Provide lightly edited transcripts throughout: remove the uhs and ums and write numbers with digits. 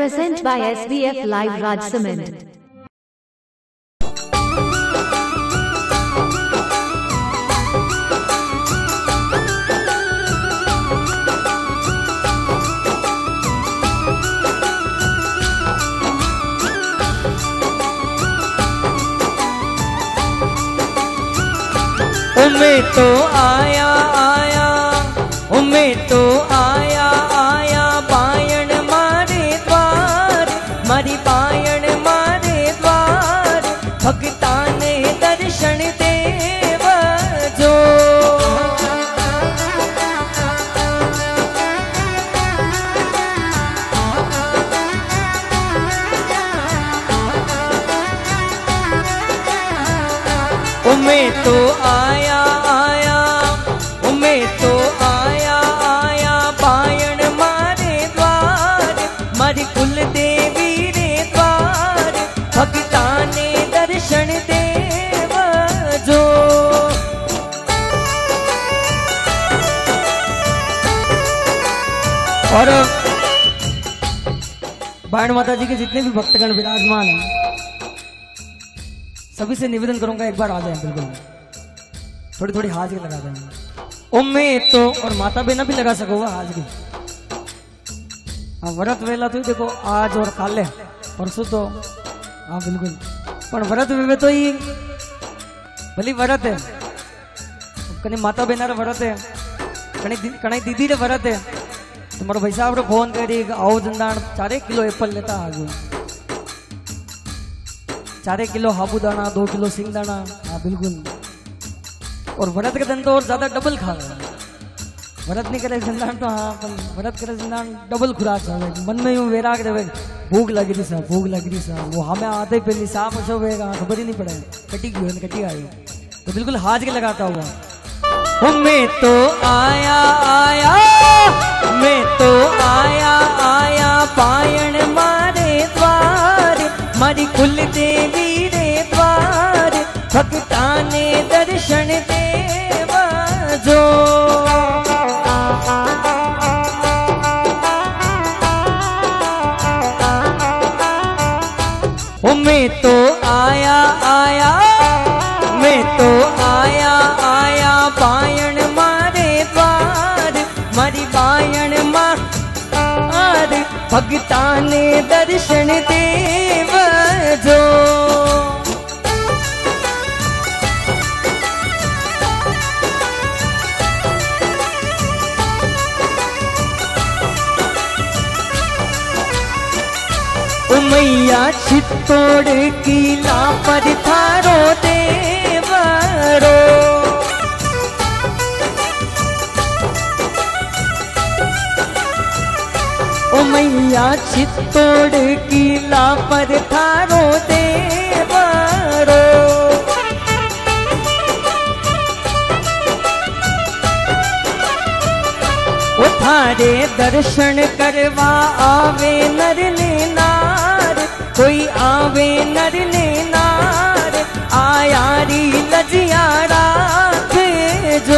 present by SVF Live Raj Cement. मैं तो आया आया मैं तो आया आया पायण मारे द्वार मारी पायण मारे द्वार भक्ता ने दर्शन देव जो मैं तो आया आया मैं तो आया आया पायण मारे द्वार मारी कुल देवी रे द्वार भक्ता ने दर्शन देव जो और पायण माता जी के जितने भी भक्तगण विराजमान हैं सभी से निवेदन करूंगा एक बार आ जाए, बिल्कुल थोड़ी थोड़ी हाजिरी लगा देंगे। मैं तो और माता बहना भी लगा सकोगा हाजिरी। हाँ व्रत वेला तो देखो आज और काले परसों तो हाँ बिल्कुल पर व्रत वे तो ही भली व्रत है कहीं माता बहना रे व्रत है कहीं दीदी रे व्रत है तुम्हारे भाई साहब रे फोन करी आओ जंदान 4 किलो एप्पल लेता आगे 4 किलो साबूदाना 2 किलो सिंगदाना हाँ बिल्कुल और व्रत के दिन तो और ज्यादा डबल खा रहे व्रत नहीं करे जिंदान तो हाँ पर व्रत करे जिंदान डबल खुराक मन में यूं वैराग रहे भूख लगी थी साहब भूख लगी थी साहब वो हमें आते पहले साफ हो होगा खबर ही नहीं पड़े कटी आई तो बिल्कुल हाथ के लगाता हुआ मैं तो आया आया मैं तो आया आया पायण मारे द्वार मारी कुल देवी रे द्वार भक्ता ने दर्शन देव जो मैं तो आया आया मैं तो आया आया पायण मारे द्वार मारी पायण मार भक्ता ने दर्शन देव जो मैया चित्तौड़ किला पर थारो देवरो मैया चित्तौड़ किला पर थारो देवरो थारे दर्शन करवा आवे नर ने नार कोई आवे नर ने नार आयारी लजिया राखे जो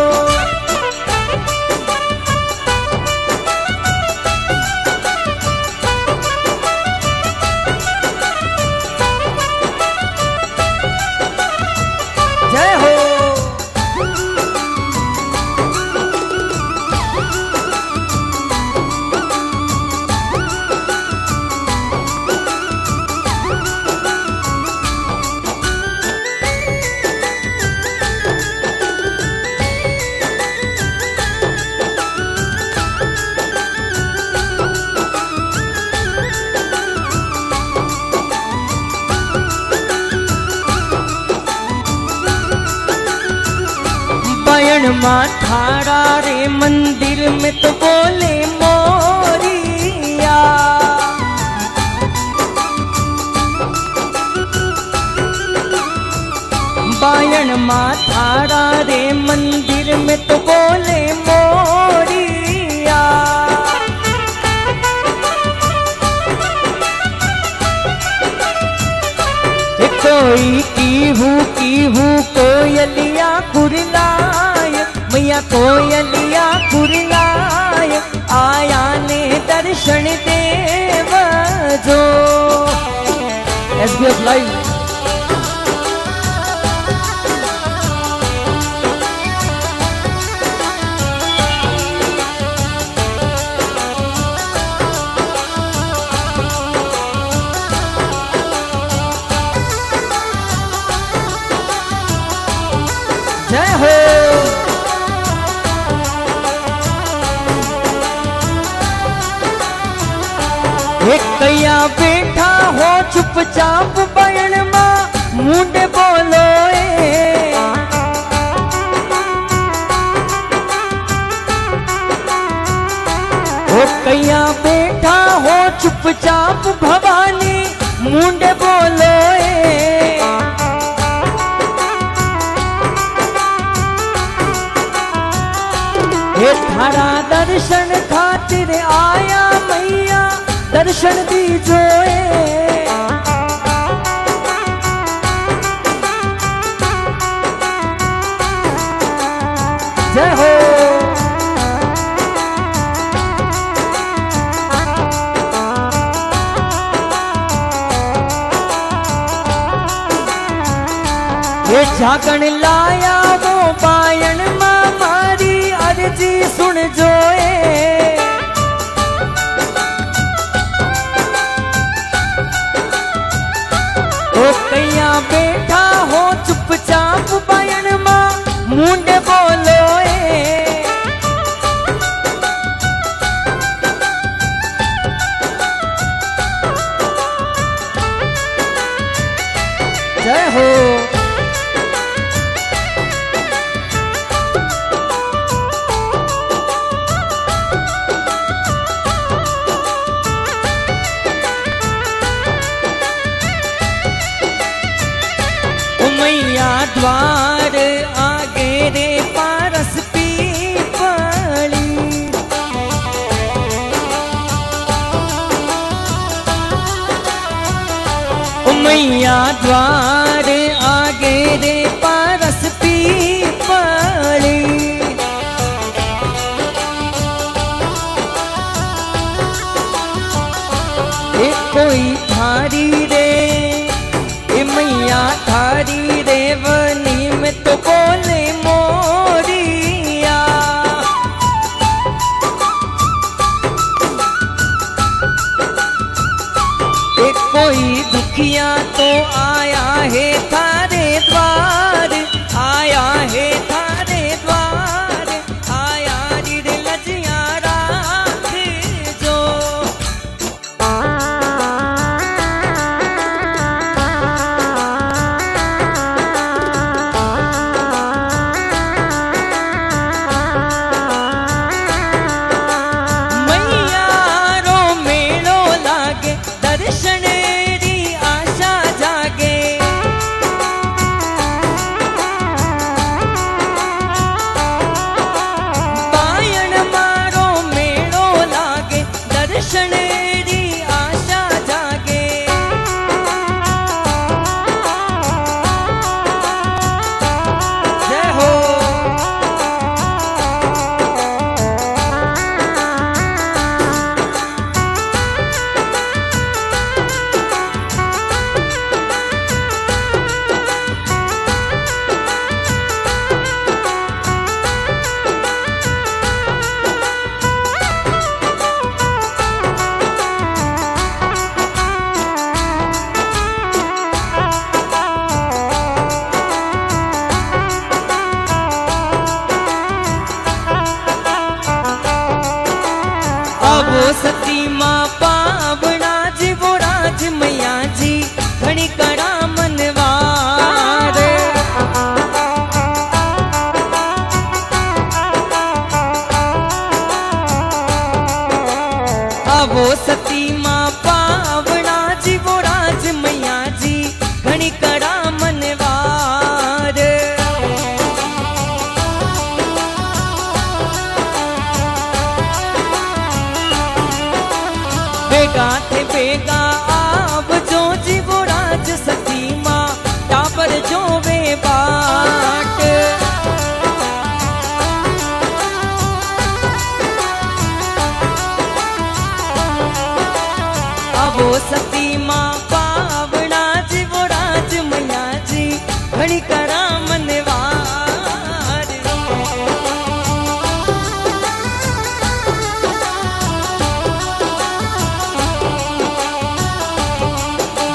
जय हो थारा रे मंदिर में तो बोले मोरिया बायण माँ थारा रे मंदिर में तो बोले मोरिया कोई कीहू कोयलिया कुरलाय मैया कोयलिया कुरलाय आया ने दर्शन देव लाइव। जय हो। एक कैया बैठा हो चुपचाप बयन मां मुंडे बोलो ओ कैया बैठा हो चुपचाप भवानी मुंडे बोलो हे थारा दर्शन खातिर आया मैया दर्शन दीजो जय हो। ये झाकण लाया वो पायण मां मारी अर्जी सुन जोए ओ कैया बैठा हो चुपचाप बयन मां मुंडे बोलो जय हो। मैया द्वार आगे रे पारस पीपली मैया द्वार आगे रे पारस पीपली कोई थारी रे मैया थारी रेवनी में तो बोले मोरिया एक कोई दुखिया तो आया है थारे द्वार आया है थारे द्वार आया रे लजिया राख जो सती मां पावना जी वो राज मैया जी घणी कड़ा मनवार वो सती मां पावना जी वो राज मैया जी घणी कड़ा मनवार बेगा थे बेगा आप जो जी वो राज सती मां टाबर जो वे बाट अब वो सती मां पावना जी वो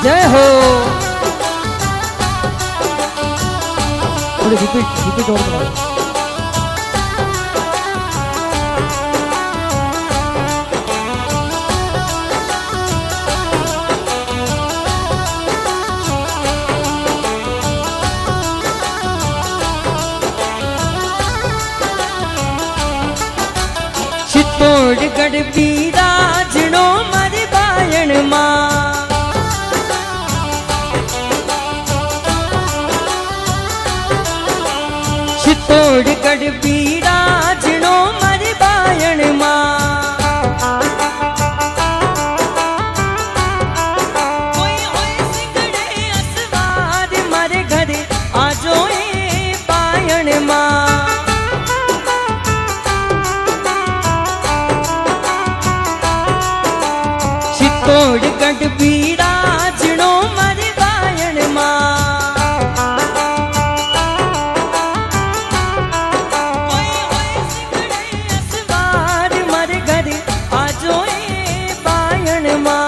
जय हो। थोड़ी रिपीट और कराओ। चित्तौड़गढ़ बिराजणो मारी बायण मां, चित्तौड़गढ़ बिराजणो मारी बायण मां। कोई होए सिंगड़े असवार मारे घरे आजो ए बायण मां। चित्तौड़गढ़ बिराजणो मारी बायण मां। कोई होए सिंगड़े असवार मारे घरे आजो ए बायण मां।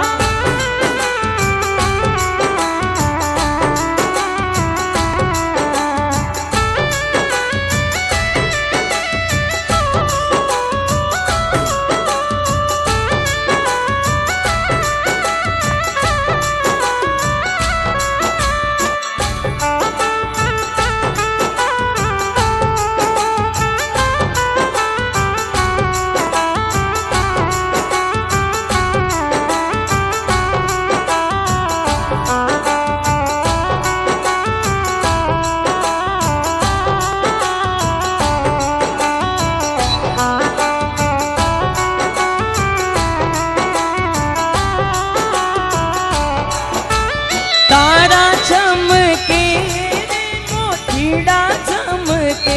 तारा चमके मोतीड़ा चमके,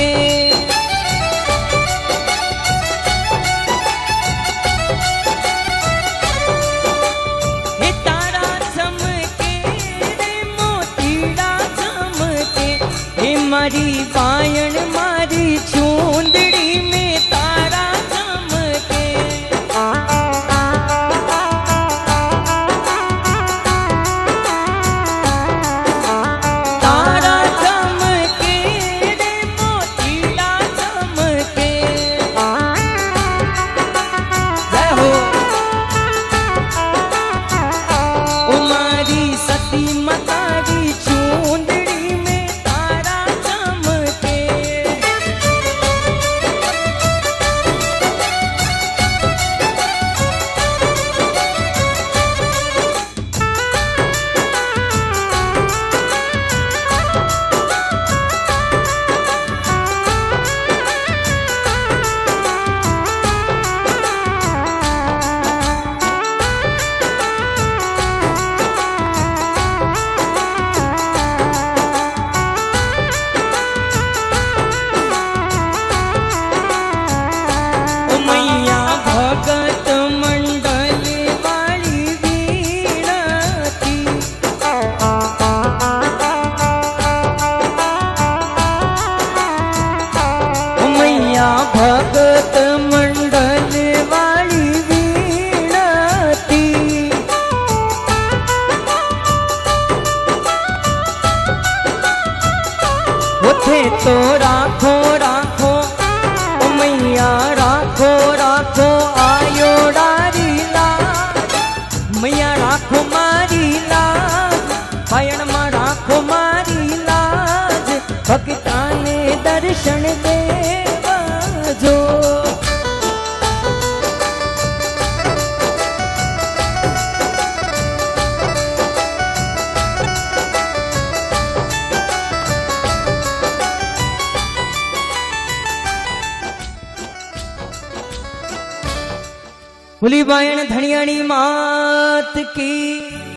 हे तारा चमके मोतीड़ा चमके। हे मारी बायण मारी चूंदड़ी में तारा चमके। तारा चमके रे मोतीड़ा चमके। जय हो। ओ मारी सती मतारी चूंदड़ी में तारा चमके। ओ मैया भगत मंडल वाली वीणती। ओ मैया भगत मंडल वाली वीणती। उठे तो राखो राखो ओ मैया राखो राखो आयो डारी लाज। मैया राखो मारी लाज, बायण मां राखो मारी लाज। भक्ता ने दर्शन देवा जो। बोली बायण धनियाणी मात की।